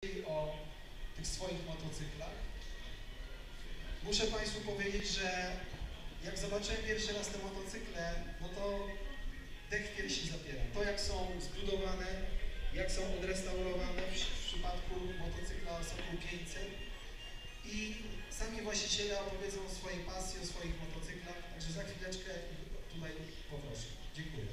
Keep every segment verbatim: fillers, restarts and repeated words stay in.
O tych swoich motocyklach. Muszę Państwu powiedzieć, że jak zobaczyłem pierwszy raz te motocykle, no to dech w piersi zapiera. To jak są zbudowane, jak są odrestaurowane w, w przypadku motocykla Sokół pięćset i sami właściciele opowiedzą o swojej pasji, o swoich motocyklach, także za chwileczkę tutaj poproszę. Dziękuję.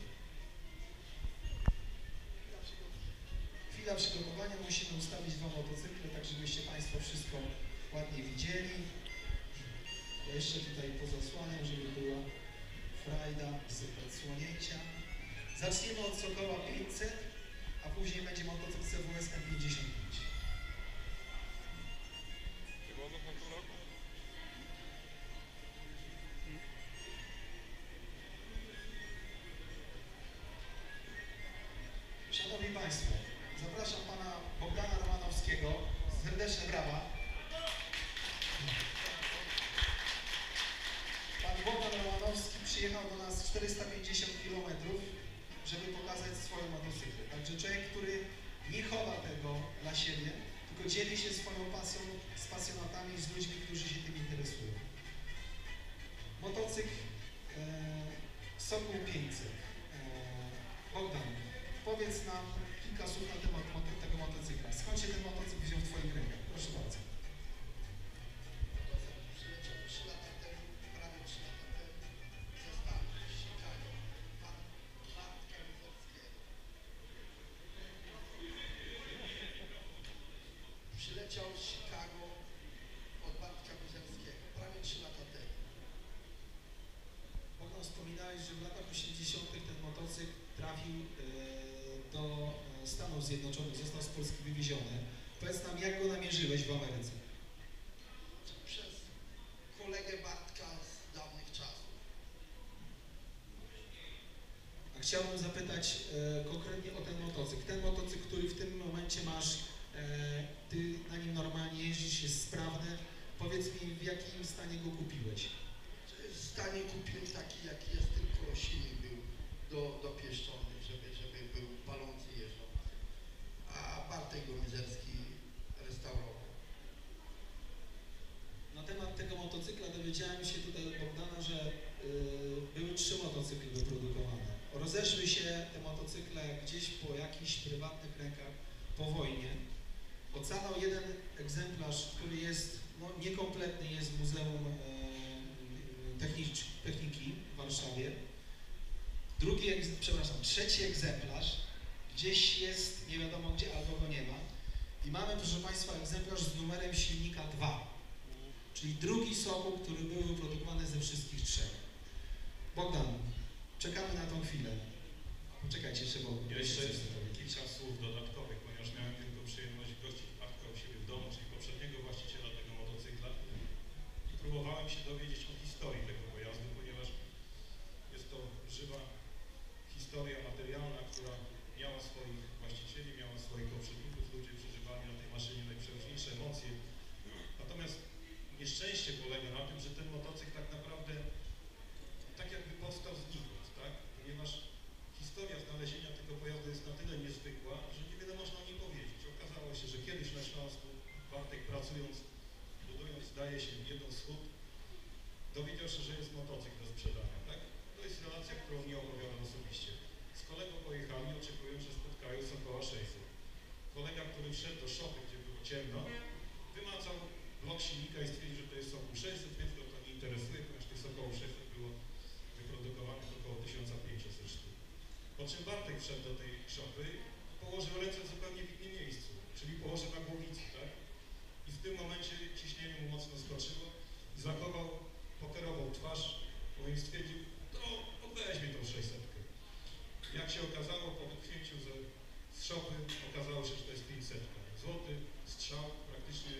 Chwila przygotowania, musimy ustawić dwa motocykle, tak żebyście Państwo wszystko ładnie widzieli. Ja jeszcze tutaj pozasłaniam, żeby była frajda z odsłonięcia. Zaczniemy od Sokoła pięćset, a później będzie motocykl C W S M pięćdziesiąt pięć. Szanowni Państwo, zapraszam Pana Bogdana Romanowskiego. Serdeczne brawa. Pan Bogdan Romanowski przyjechał do nas czterysta pięćdziesiąt kilometrów, żeby pokazać swoją motocyklę. Także człowiek, który nie chowa tego dla siebie, tylko dzieli się swoją pasją z pasjonatami, z ludźmi, którzy się tym interesują. Motocykl e, Sokół pięćset. E, Bogdan, powiedz nam kilka słów na temat moto, tego motocykla. Skąd się ten motocykl wziął w Twoich rękach? Proszę bardzo. Motocykl przyleciał trzy lata temu, prawie trzy lata temu, ze Stanów, z Chicago, pan Bartka Wizowskiego. Przyleciał z Chicago od Bartka Wizowskiego, prawie trzy lata temu. Bogdan, wspominałeś, że w latach osiemdziesiątych ten motocykl trafił e, do Stanów Zjednoczonych, został z Polski wywieziony. Powiedz nam, jak go namierzyłeś w Ameryce? Przez kolegę Bartka z dawnych czasów. A chciałbym zapytać e, konkretnie o ten motocykl. Ten motocykl, który w tym momencie masz, e, ty na nim normalnie jeździsz, jest sprawny. Powiedz mi, w jakim stanie go kupiłeś? W stanie kupiłem taki, jaki jest, tylko silnik był do, dopieszczony, żeby, żeby był palący, jeżdżał. A Bartek Mizerski restaurował. Na temat tego motocykla dowiedziałem się tutaj od Bogdana, że y, były trzy motocykle wyprodukowane. Rozeszły się te motocykle gdzieś po jakichś prywatnych rękach po wojnie. Ocalał jeden egzemplarz, który jest no, niekompletny, jest w Muzeum y, Technicz, Techniki w Warszawie. Drugi, przepraszam, trzeci egzemplarz gdzieś jest, nie wiadomo gdzie, albo go nie ma. I mamy, proszę Państwa, egzemplarz z numerem silnika dwa. Czyli drugi Sokół, który był wyprodukowany ze wszystkich trzech. Bogdan, czekamy na tą chwilę. Poczekajcie jeszcze, bo... Jeszcze jest kilka słów dodatkowych, ponieważ miałem tylko przyjemność gościć Bartka u siebie w domu, czyli poprzedniego właściciela tego motocykla. I próbowałem się dowiedzieć o historii tego pojazdu, ponieważ jest to żywa historia materialna, która miała swoich właścicieli, miała swoich poprzedników, ludzie przeżywali na tej maszynie najprzeróżniejsze emocje. Natomiast nieszczęście polega na tym, że ten motocykl tak naprawdę tak jakby powstał znikąd, tak? Ponieważ historia znalezienia tego pojazdu jest na tyle niezwykła, że niewiele można o niej powiedzieć. Okazało się, że kiedyś na Śląsku Bartek, pracując, budując, zdaje się, jeden wschód, dowiedział się, że jest motocykl do sprzedania, tak? To jest relacja, którą nie opowiadam osobiście. Z kolegą pojechali, oczekując, że spotkają Sokoła sześćset. Kolega, który wszedł do szopy, gdzie było ciemno, wymacał blok silnika i stwierdził, że to jest Sokół sześćset, więc go to nie interesuje, ponieważ tych Sokołów sześćset było wyprodukowanych około tysiąc pięćset sztuk. Po czym Bartek wszedł do tej szopy, położył ręce zupełnie w innym miejscu, czyli położył na głowicy, tak? I w tym momencie ciśnienie mu mocno skoczyło i zachował, pokierował twarz, bo im stwierdził, to weźmie tą sześćsetkę. Jak się okazało, po wypchnięciu z, z szopy, okazało się, że to jest pięćset. Złoty strzał, praktycznie,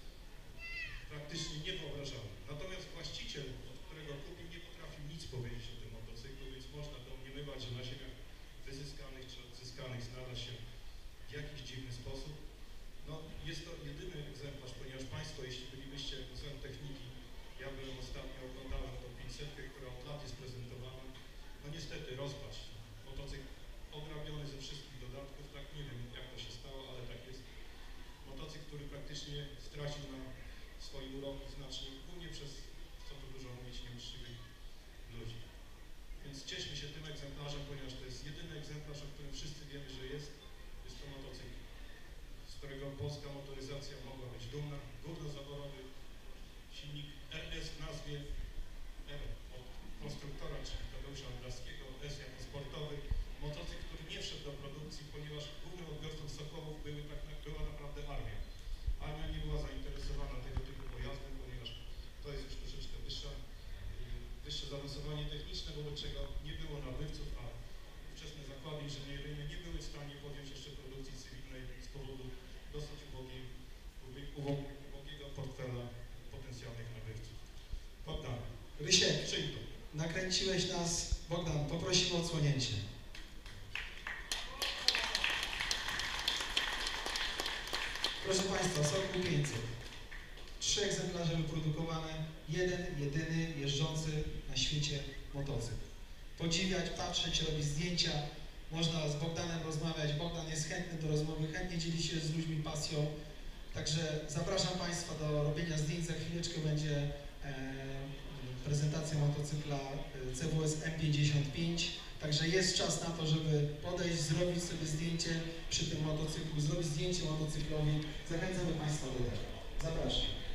praktycznie niewyobrażalny. Natomiast właściciel, od którego kupił, nie potrafił nic powiedzieć o tym motocyklu, więc można domniemywać, że na ziemiach wyzyskanych czy odzyskanych znalazł się w jakiś dziwny sposób. No, jest to jedyny egzemplarz, ponieważ Państwo, jeśli bylibyście w Muzeum Techniki, ja byłem ostatnio, oglądałem tą pięćsetkę, która od lat jest prezentowana. No niestety rozpaść. Motocykl ograbiony ze wszystkich dodatków, tak nie wiem jak to się stało, ale tak jest. Motocykl który praktycznie stracił na swoim uroku znacznie, głównie przez, co tu dużo mówić, nieuczciwych ludzi. Więc cieszmy się tym egzemplarzem, ponieważ to jest jedyny egzemplarz, o którym wszyscy wiemy, że jest. Jest to motocykl, z którego polska motoryzacja mogła być dumna. Górnozaborowy silnik R S w nazwie, R od konstruktora, czyli Tadeusza Andraskiego, S jako sportowy. Motocykl, który nie wszedł do produkcji, ponieważ głównym odbiorcą Sokołów były, tak, była naprawdę armia. Armia nie była zainteresowana tego typu pojazdem, ponieważ to jest już troszeczkę wyższa, wyższe zaawansowanie techniczne, wobec czego nie było nabywców, a ówczesne zakłady inżynieryjne nie były w stanie podjąć jeszcze produkcji cywilnej z powodu dosyć ubogiej, ubogiego portfela potencjalnych nabywców. Bogdan, Rysiek, czyń to. nakręciłeś nas. Bogdan, poprosimy o odsłonięcie. Proszę Państwa, Sokół pięćset. Trzy egzemplarze wyprodukowane, jeden, jedyny jeżdżący na świecie motocykl. Podziwiać, patrzeć, robić zdjęcia, można z Bogdanem rozmawiać. Bogdan jest chętny do rozmowy, chętnie dzieli się z ludźmi pasją. Także zapraszam Państwa do robienia zdjęć. Za chwileczkę będzie e, prezentacja motocykla C W S M pięćdziesiąt pięć. Także jest czas na to, żeby podejść, zrobić sobie zdjęcie przy tym motocyklu, zrobić zdjęcie motocyklowi. Zachęcamy Państwa do tego. Zapraszam.